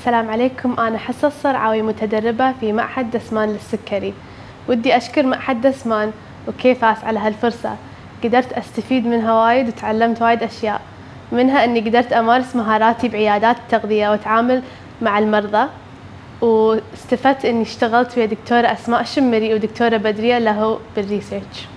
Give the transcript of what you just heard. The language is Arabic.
السلام عليكم. أنا حصة الصرعاوي متدربة في معهد دسمان للسكري. ودي أشكر معهد دسمان وكيفاس على هالفرصة. قدرت أستفيد منها وايد وتعلمت وايد أشياء، منها أني قدرت أمارس مهاراتي بعيادات التغذية وأتعامل مع المرضى، واستفدت أني اشتغلت ويا دكتورة أسماء شمري ودكتورة بدرية له بالريسيرش.